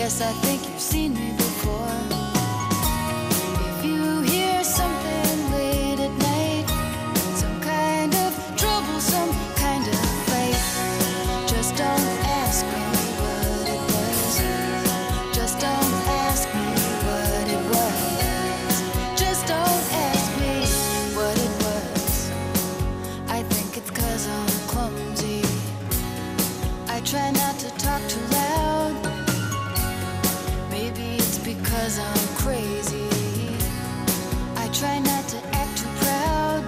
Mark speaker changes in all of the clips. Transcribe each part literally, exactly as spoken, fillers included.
Speaker 1: Yes, I think you've seen me before. If you hear something late at night, some kind of trouble, some kind of fight, just don't ask me what it was. Just don't ask me what it was. Just don't ask me what it was. I think it's 'cause I'm clumsy. I try not to talk too loud. Maybe it's because I'm crazy. I try not to act too proud.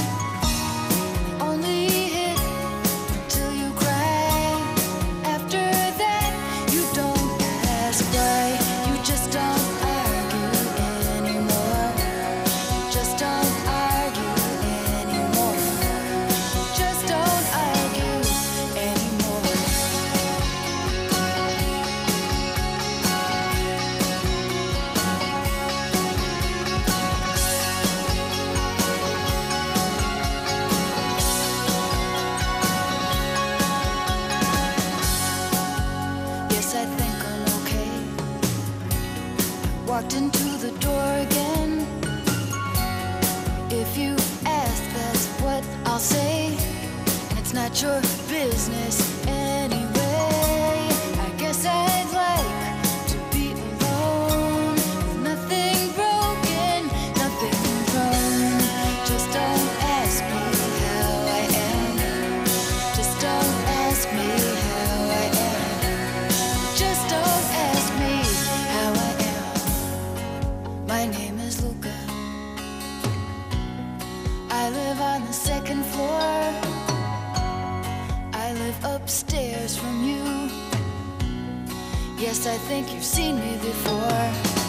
Speaker 1: Only hit till you cry. After that, you don't ask why. You just don't argue anymore. Just don't argue anymore. Just don't argue anymore. Yes, I think I'm okay. Walked into the door again. If you ask, that's what I'll say. And it's not your business anyway. I guess I'd like to be alone with nothing broken, nothing wrong. Just don't ask me how I am. Just don't ask me how I am. Just don't ask me how I am. My name is Luca. I live on the second floor. I live upstairs from you. Yes, I think you've seen me before.